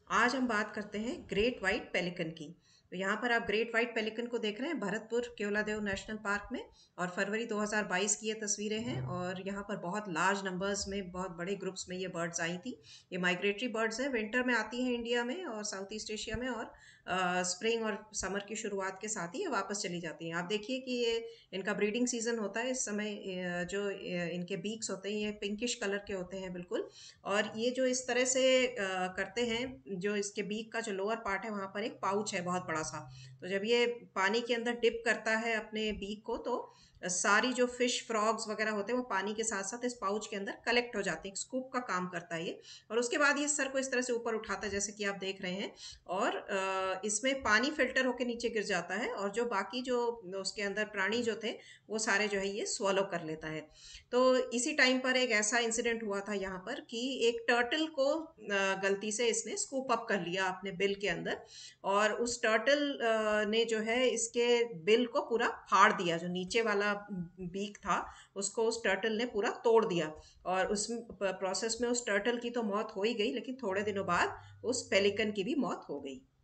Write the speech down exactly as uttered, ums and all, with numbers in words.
आज हम बात करते हैं ग्रेट वाइट पेलिकन की। तो यहाँ पर आप ग्रेट वाइट पेलिकन को देख रहे हैं भरतपुर केवलादेव नेशनल पार्क में। और फरवरी दो हज़ार बाईस की ये तस्वीरें हैं और यहाँ पर बहुत लार्ज नंबर्स में, बहुत बड़े ग्रुप्स में ये बर्ड्स आई थी। ये माइग्रेटरी बर्ड्स हैं, विंटर में आती हैं इंडिया में और साउथ ईस्ट एशिया में, और स्प्रिंग और समर की शुरुआत के साथ ही ये वापस चली जाती हैं। आप देखिए कि ये इनका ब्रीडिंग सीजन होता है इस समय। अ, जो अ, इनके बीक्स होते हैं ये पिंकिश कलर के होते हैं बिल्कुल। और ये जो इस तरह से अ, करते हैं, जो इसके बीक का जो लोअर पार्ट है वहाँ पर एक पाउच है बहुत बड़ा सा। तो जब ये पानी के अंदर डिप करता है अपने बीक को, तो सारी जो फिश फ्रॉग्स वगैरह होते हैं वो पानी के साथ साथ इस पाउच के अंदर कलेक्ट हो जाते हैं। एक स्कूप का काम करता है ये। और उसके बाद ये सर को इस तरह से ऊपर उठाता है जैसे कि आप देख रहे हैं। और अ, इसमें पानी फिल्टर होकर नीचे गिर जाता है और जो बाकी जो उसके अंदर प्राणी जो थे वो सारे जो है ये स्वॉलो कर लेता है। तो इसी टाइम पर एक ऐसा इंसिडेंट हुआ था यहाँ पर कि एक टर्टल को अ, गलती से इसने स्कूप अप कर लिया अपने बिल के अंदर। और उस टर्टल ने जो है इसके बिल को पूरा फाड़ दिया, जो नीचे वाला बीक था उसको उस टर्टल ने पूरा तोड़ दिया। और उस प्रोसेस में उस टर्टल की तो मौत हो ही गई, लेकिन थोड़े दिनों बाद उस पेलिकन की भी मौत हो गई।